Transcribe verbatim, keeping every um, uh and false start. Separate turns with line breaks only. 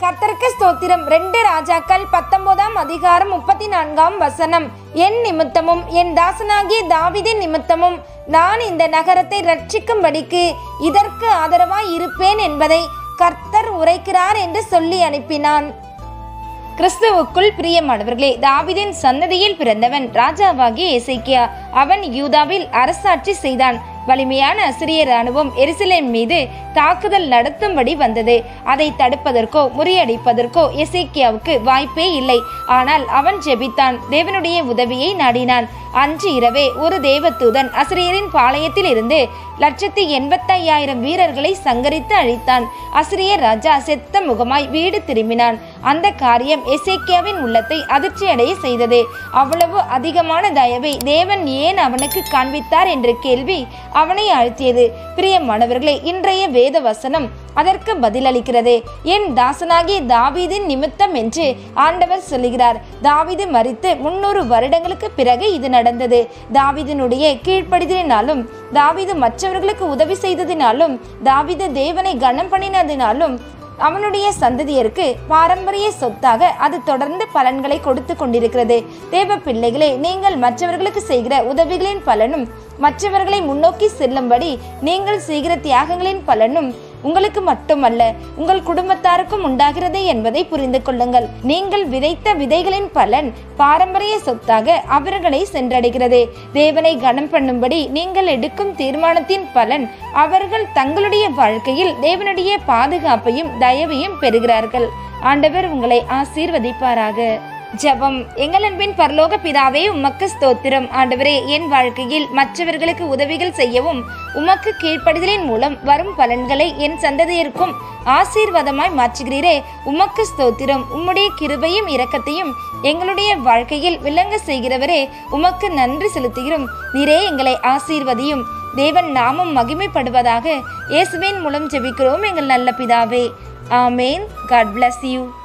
கர்த்தருக்கு ஸ்தோத்திரம். ரெண்டு ராஜாக்கள் பத்தொன்பதாம் அதிகாரம் முப்பத்தி நான்காம் வசனம். என் நிமித்தமும் என் தாசனாகிய தாவீதின் நிமித்தமும் நான் இந்த நகரத்தை ரட்சிக்கும்படிக்கு இதற்கு ஆதரவாய் இருப்பேன் என்பதை கர்த்தர் உரைக்கிறார் என்று சொல்லி அனுப்பினான். கிறிஸ்துவுக்குள் பிரியமானவர்களே, தாவீதின் சன்னதியில் பிறந்தவன் ராஜாவாகிய எசேக்கியா. அவன் யூதாவில் அரசாட்சி செய்தான். வலிமையான அசிரிய இராணுவம் எருசலேம் மீது தாக்குதல் நடத்தும்படி வந்தது. அதை தடுப்பதற்கோ முறியடிப்பதற்கோ எசேக்கியாவுக்கு வாய்ப்பே இல்லை. ஆனால் அவன் ஜெபித்தான், தேவனுடைய உதவியை நாடினான். அன்று இரவே ஒரு தேவதூதன் அசிரியரின் பாளையத்தில் இருந்து லட்சத்தி எண்பத்தி ஐயாயிரம் வீரர்களை சங்கரித்து அழித்தான். அசிரியர் ராஜா செத்த முகமாய் வீடு திரும்பினான். அந்த காரியம் எசேக்கியாவின் உள்ளத்தை அதிர்ச்சியடைய செய்தது. அவ்வளவு அதிகமான தயவை தேவன் ஏன் அவனுக்கு காண்பித்தார் என்ற கேள்வி அவனை அழுத்தியது. பிரியமானவர்களே, இன்றைய வேத வசனம் அதற்கு பதிலளிக்கிறது. என் தாசனாகிய தாவீதின் நிமித்தம் என்று ஆண்டவர் சொல்லுகிறார். தாவீது மரித்து முன்னூறு வருடங்களுக்கு பிறகு இது நடந்தது. தாவீதினுடைய கீழ்ப்படிதலினாலும், தாவீது மற்றவர்களுக்கு உதவி செய்ததினாலும், தாவீது தேவனை கனம் பண்ணினதினாலும் அவனுடைய சந்ததியருக்கு பாரம்பரிய சொத்தாக அது தொடர்ந்து பலன்களை கொடுத்து கொண்டிருக்கிறது. தேவ பிள்ளைகளே, நீங்கள் மற்றவர்களுக்கு செய்கிற உதவிகளின் பலனும், மற்றவர்களை முன்னோக்கி செல்லும்படி நீங்கள் செய்கிற தியாகங்களின் பலனும் உங்களுக்கு மட்டுமல்ல, உங்கள் குடும்பத்தாருக்கும் உண்டாகிறது என்பதை புரிந்து கொள்ளுங்கள். நீங்கள் விதைத்த விதைகளின் பலன் பாரம்பரிய சொத்தாக அவர்களை சென்றடைகிறது. தேவனை கனம் பண்ணும்படி நீங்கள் எடுக்கும் தீர்மானத்தின் பலன் அவர்கள் தங்களுடைய வாழ்க்கையில் தேவனுடைய பாதுகாப்பையும் தயவையும் பெறுகிறார்கள். ஆண்டவர் உங்களை ஆசீர்வதிப்பாராக. ஜெபம். எங்கள் அன்பின் பரலோக பிதாவே, உமக்கு ஸ்தோத்திரம். ஆண்டவரே, என் வாழ்க்கையில் மற்றவர்களுக்கு உதவிகள் செய்யவும் உமக்கு கீழ்ப்படிதலின் மூலம் வரும் பலன்களை என் சந்ததியருக்கும் ஆசீர்வாதமாய் மாற்றுகிறீரே, உமக்கு ஸ்தோத்திரம். உம்முடைய கிருபையும் இரக்கத்தையும் எங்களுடைய வாழ்க்கையில் விளங்க செய்கிறவரே, உமக்கு நன்றி செலுத்துகிறோம். நீரே எங்களை ஆசீர்வதியும். தேவன் நாமம் மகிமைப்படுவதாக. இயேசுவின் மூலம் ஜெபிக்கிறோம் எங்கள் நல்ல பிதாவே. ஆமேன். God bless you.